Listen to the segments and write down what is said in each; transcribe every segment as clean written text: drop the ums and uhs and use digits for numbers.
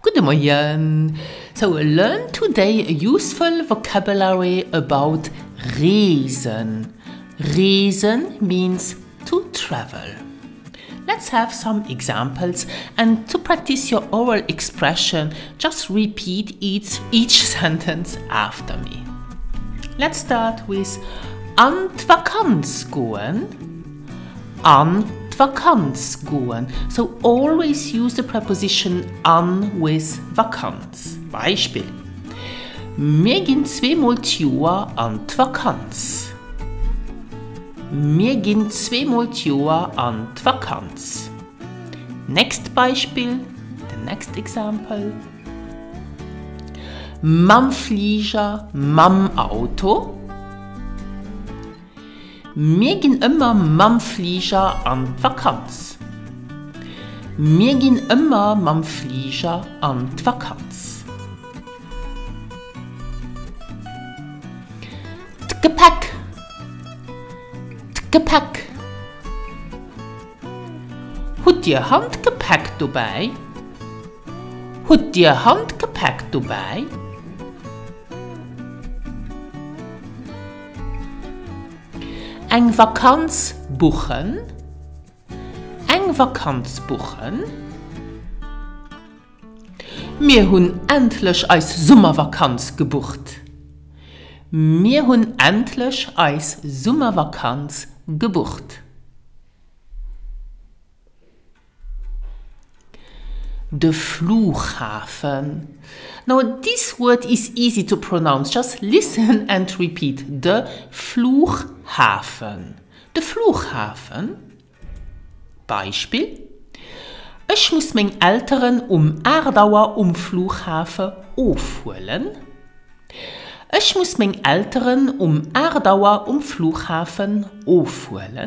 Guten Morgen. So learn today a useful vocabulary about reisen. Reisen means to travel. Let's have some examples, and to practice your oral expression, just repeat each sentence after me. Let's start with an die Vakanz gehen. An die Vakanz gehen. So always use the preposition an with Vakanz. Beispiel: Wir gehen zweimal die Jahr an die Vakanz. Wir gehen zweimal die Jahr an die Vakanz. Next Beispiel, the next example. Mam Flieger, mam Auto. Wir gehen immer mam Flieger an die Vakanz. Wir gehen immer mam Flieger an die Vakanz. Gepäck. Gepäck. Hat ihr Handgepäck dabei? Hat ihr Handgepäck dabei? Eng Vakanz buchen. Eng Vakanz buchen. Wir hun endlich als Sommervakanz gebucht. Wir hun endlich als Sommervakanz gebucht. The Flughafen. Now this word is easy to pronounce. Just listen and repeat. The Flughafen. The Flughafen. Beispiel: Ich muss meinen Eltern Erdauer Flughafen aufholen. Ich muss meinen Eltern Erdauer Flughafen aufholen.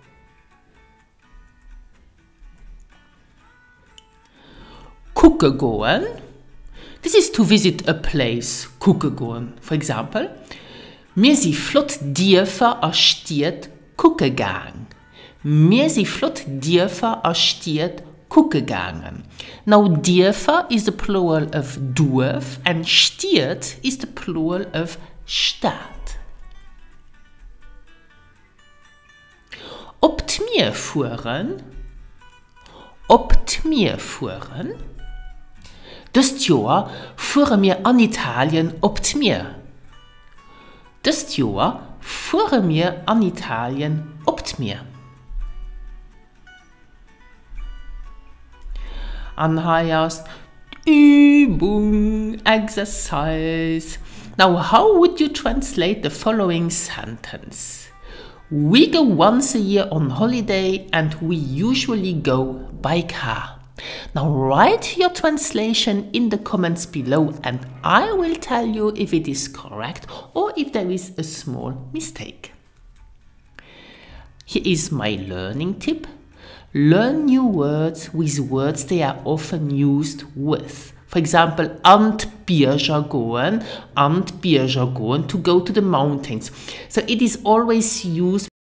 Gucken gehen. This is to visit a place. Gucken gehen. For example, wir sind flott dürfen a Stiet gucken gegangen. Wir sind flott dürfen a Stiet gucken gegangen. Now dürfen is the plural of Dorf and Stiet is the plural of Stadt. Ob wir fuhren? Ob wir fuhren? Das Jahr fuhren wir an Italien ob mir. Das Jahr fuhren wir an Italien ob mir. And heißt Übung, exercise. Now, how would you translate the following sentence? We go once a year on holiday and we usually go by car. Now write your translation in the comments below and I will tell you if it is correct or if there is a small mistake. Here is my learning tip. Learn new words with words they are often used with. For example, an die Berge gehen, to go to the mountains. So it is always used